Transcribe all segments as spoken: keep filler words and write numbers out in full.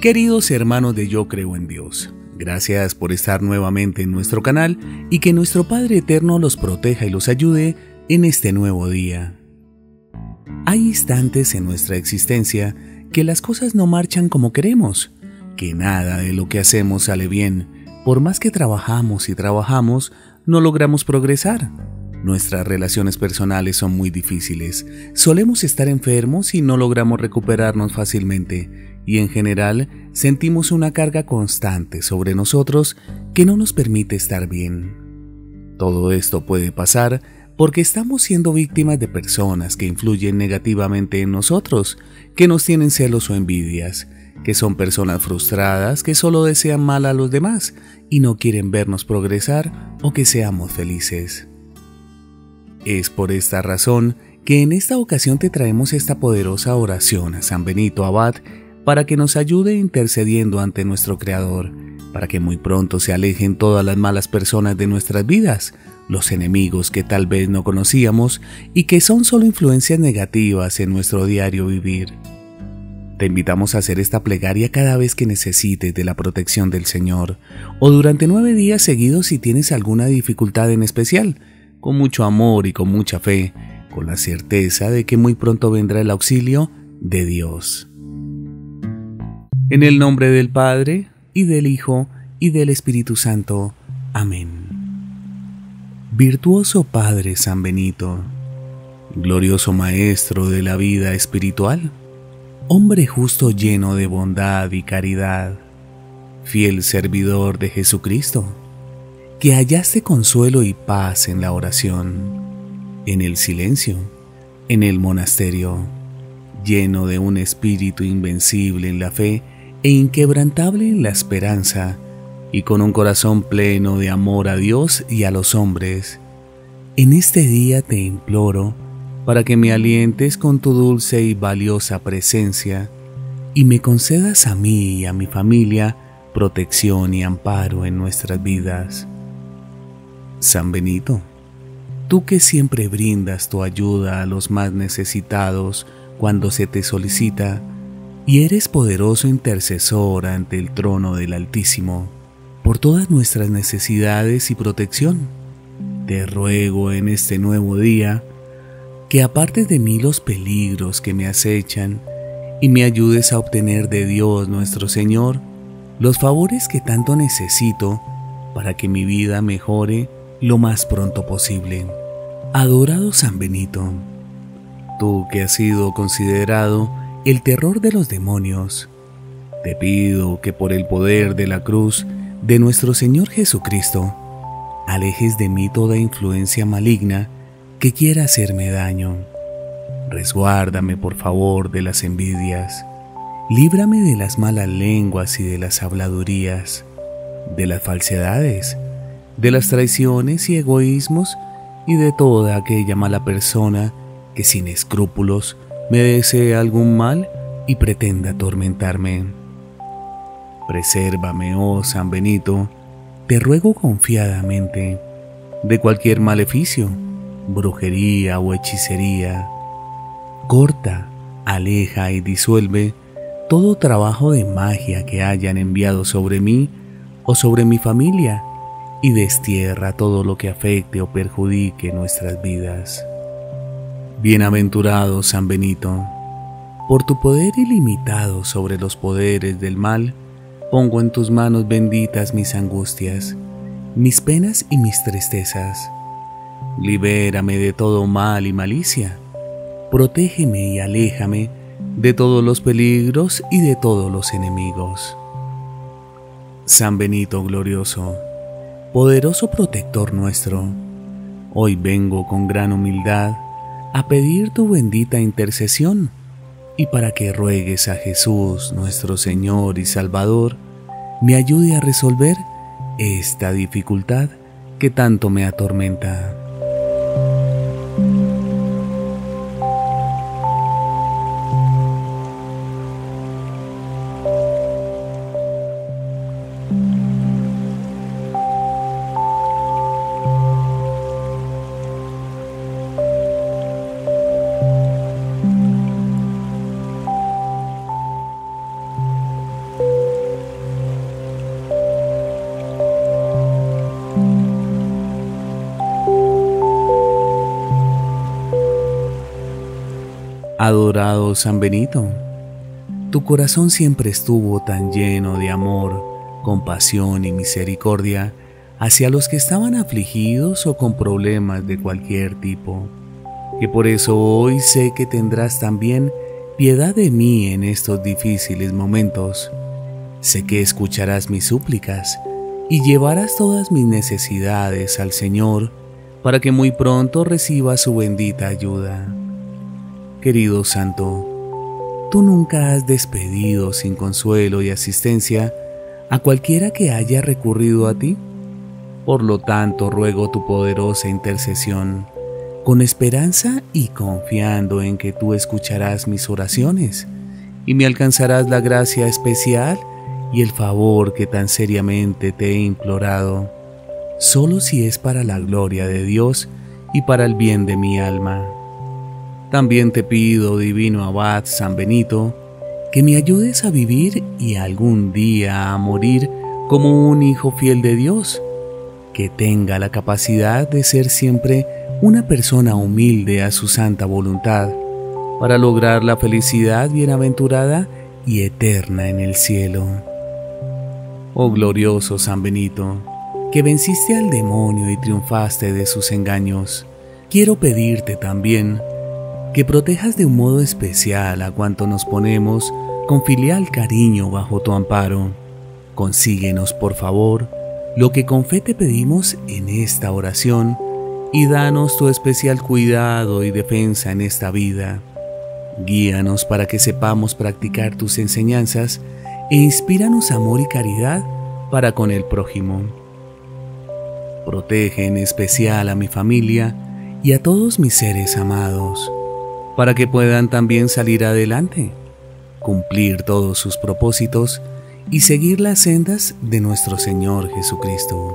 Queridos hermanos de Yo Creo en Dios, gracias por estar nuevamente en nuestro canal y que nuestro Padre Eterno los proteja y los ayude en este nuevo día. Hay instantes en nuestra existencia que las cosas no marchan como queremos, que nada de lo que hacemos sale bien. Por más que trabajamos y trabajamos, no logramos progresar. Nuestras relaciones personales son muy difíciles, solemos estar enfermos y no logramos recuperarnos fácilmente, y en general sentimos una carga constante sobre nosotros que no nos permite estar bien. Todo esto puede pasar porque estamos siendo víctimas de personas que influyen negativamente en nosotros, que nos tienen celos o envidias, que son personas frustradas que solo desean mal a los demás y no quieren vernos progresar o que seamos felices. Es por esta razón que en esta ocasión te traemos esta poderosa oración a San Benito Abad para que nos ayude intercediendo ante nuestro Creador, para que muy pronto se alejen todas las malas personas de nuestras vidas, los enemigos que tal vez no conocíamos y que son solo influencias negativas en nuestro diario vivir. Te invitamos a hacer esta plegaria cada vez que necesites de la protección del Señor, o durante nueve días seguidos si tienes alguna dificultad en especial, con mucho amor y con mucha fe, con la certeza de que muy pronto vendrá el auxilio de Dios. En el nombre del Padre, y del Hijo, y del Espíritu Santo. Amén. Virtuoso Padre San Benito, glorioso Maestro de la vida espiritual, hombre justo lleno de bondad y caridad, fiel servidor de Jesucristo, que hallaste consuelo y paz en la oración, en el silencio, en el monasterio, lleno de un espíritu invencible en la fe e inquebrantable en la esperanza, y con un corazón pleno de amor a Dios y a los hombres. En este día te imploro para que me alientes con tu dulce y valiosa presencia y me concedas a mí y a mi familia protección y amparo en nuestras vidas. San Benito, tú que siempre brindas tu ayuda a los más necesitados cuando se te solicita, y eres poderoso intercesor ante el trono del Altísimo por todas nuestras necesidades y protección, te ruego en este nuevo día que apartes de mí los peligros que me acechan y me ayudes a obtener de Dios nuestro Señor los favores que tanto necesito para que mi vida mejore lo más pronto posible. Adorado San Benito, tú que has sido considerado el terror de los demonios, te pido que por el poder de la cruz de nuestro Señor Jesucristo, alejes de mí toda influencia maligna que quiera hacerme daño. Resguárdame por favor de las envidias, líbrame de las malas lenguas y de las habladurías, de las falsedades, de las traiciones y egoísmos y de toda aquella mala persona que sin escrúpulos me desee algún mal y pretenda atormentarme. Presérvame, oh San Benito, te ruego confiadamente, de cualquier maleficio, brujería o hechicería. Corta, aleja y disuelve todo trabajo de magia que hayan enviado sobre mí o sobre mi familia y destierra todo lo que afecte o perjudique nuestras vidas. Bienaventurado San Benito, por tu poder ilimitado sobre los poderes del mal, pongo en tus manos benditas mis angustias, mis penas y mis tristezas. Libérame de todo mal y malicia, protégeme y aléjame de todos los peligros y de todos los enemigos. San Benito glorioso, poderoso protector nuestro, hoy vengo con gran humildad a pedir tu bendita intercesión y para que ruegues a Jesús, nuestro Señor y Salvador, me ayude a resolver esta dificultad que tanto me atormenta. Adorado San Benito, tu corazón siempre estuvo tan lleno de amor, compasión y misericordia hacia los que estaban afligidos o con problemas de cualquier tipo, que por eso hoy sé que tendrás también piedad de mí en estos difíciles momentos. Sé que escucharás mis súplicas y llevarás todas mis necesidades al Señor para que muy pronto reciba su bendita ayuda. Querido Santo, tú nunca has despedido sin consuelo y asistencia a cualquiera que haya recurrido a ti. Por lo tanto, ruego tu poderosa intercesión, con esperanza y confiando en que tú escucharás mis oraciones y me alcanzarás la gracia especial y el favor que tan seriamente te he implorado, solo si es para la gloria de Dios y para el bien de mi alma. También te pido, divino Abad San Benito, que me ayudes a vivir y algún día a morir como un hijo fiel de Dios, que tenga la capacidad de ser siempre una persona humilde a su santa voluntad, para lograr la felicidad bienaventurada y eterna en el cielo. Oh glorioso San Benito, que venciste al demonio y triunfaste de sus engaños, quiero pedirte también que protejas de un modo especial a cuanto nos ponemos con filial cariño bajo tu amparo. Consíguenos, por favor, lo que con fe te pedimos en esta oración y danos tu especial cuidado y defensa en esta vida. Guíanos para que sepamos practicar tus enseñanzas e inspíranos amor y caridad para con el prójimo. Protege en especial a mi familia y a todos mis seres amados, para que puedan también salir adelante, cumplir todos sus propósitos y seguir las sendas de nuestro Señor Jesucristo.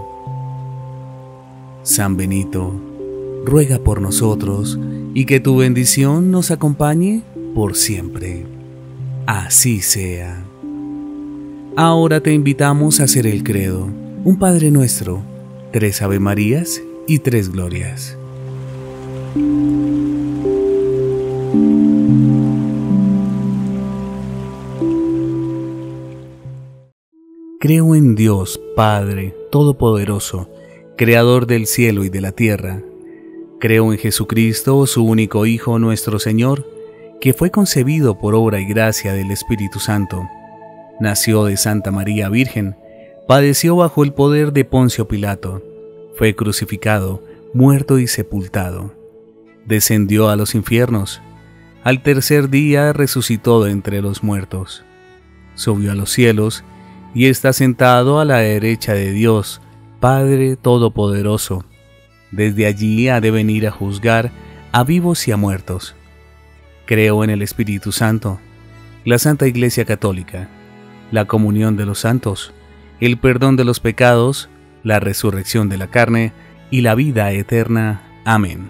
San Benito, ruega por nosotros y que tu bendición nos acompañe por siempre. Así sea. Ahora te invitamos a hacer el credo, un Padre Nuestro, tres Ave Marías y tres Glorias. Creo en Dios, Padre Todopoderoso, Creador del cielo y de la tierra. Creo en Jesucristo, su único Hijo, nuestro Señor, que fue concebido por obra y gracia del Espíritu Santo. Nació de Santa María Virgen, padeció bajo el poder de Poncio Pilato, fue crucificado, muerto y sepultado. Descendió a los infiernos. Al tercer día resucitó de entre los muertos. Subió a los cielos y está sentado a la derecha de Dios, Padre Todopoderoso. Desde allí ha de venir a juzgar a vivos y a muertos. Creo en el Espíritu Santo, la Santa Iglesia Católica, la comunión de los santos, el perdón de los pecados, la resurrección de la carne y la vida eterna. Amén.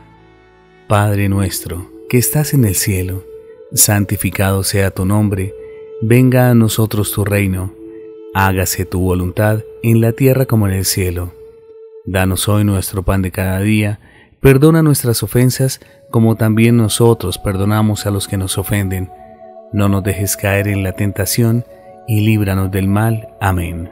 Padre nuestro, que estás en el cielo, santificado sea tu nombre, venga a nosotros tu reino. Hágase tu voluntad en la tierra como en el cielo. Danos hoy nuestro pan de cada día, perdona nuestras ofensas como también nosotros perdonamos a los que nos ofenden. No nos dejes caer en la tentación y líbranos del mal. Amén.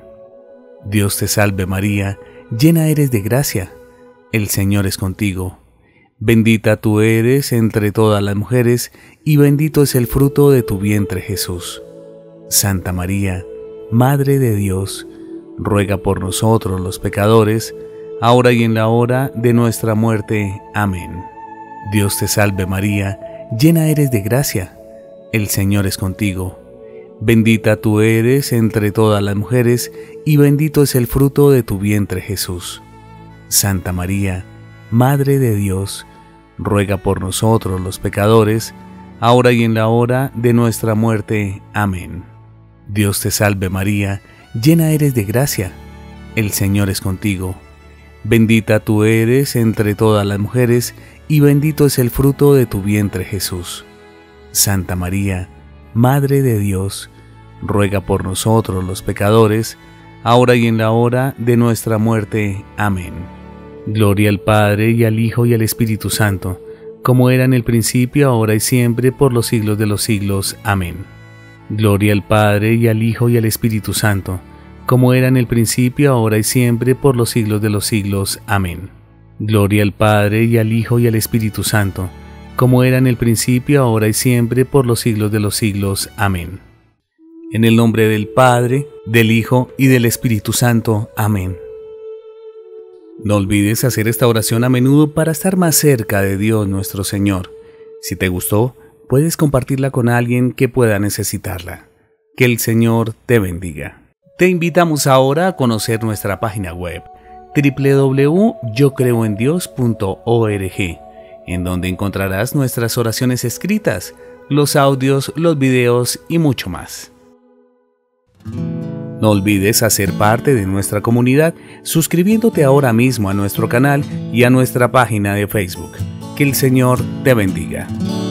Dios te salve María, llena eres de gracia, el Señor es contigo. Bendita tú eres entre todas las mujeres y bendito es el fruto de tu vientre Jesús. Santa María, Madre de Dios, ruega por nosotros los pecadores, ahora y en la hora de nuestra muerte. Amén. Dios te salve María, llena eres de gracia, el Señor es contigo. Bendita tú eres entre todas las mujeres, y bendito es el fruto de tu vientre Jesús. Santa María, Madre de Dios, ruega por nosotros los pecadores, ahora y en la hora de nuestra muerte. Amén. Dios te salve María, llena eres de gracia, el Señor es contigo. Bendita tú eres entre todas las mujeres, y bendito es el fruto de tu vientre Jesús. Santa María, Madre de Dios, ruega por nosotros los pecadores, ahora y en la hora de nuestra muerte. Amén. Gloria al Padre, y al Hijo, y al Espíritu Santo, como era en el principio, ahora y siempre, por los siglos de los siglos. Amén. Gloria al Padre, y al Hijo, y al Espíritu Santo, como era en el principio, ahora y siempre, por los siglos de los siglos. Amén. Gloria al Padre, y al Hijo, y al Espíritu Santo, como era en el principio, ahora y siempre, por los siglos de los siglos. Amén. En el nombre del Padre, del Hijo y del Espíritu Santo. Amén. No olvides hacer esta oración a menudo para estar más cerca de Dios nuestro Señor. Si te gustó, puedes compartirla con alguien que pueda necesitarla. Que el Señor te bendiga. Te invitamos ahora a conocer nuestra página web doble u doble u doble u punto yo creo en dios punto org, en donde encontrarás nuestras oraciones escritas, los audios, los videos y mucho más. No olvides hacer parte de nuestra comunidad suscribiéndote ahora mismo a nuestro canal y a nuestra página de Facebook. Que el Señor te bendiga.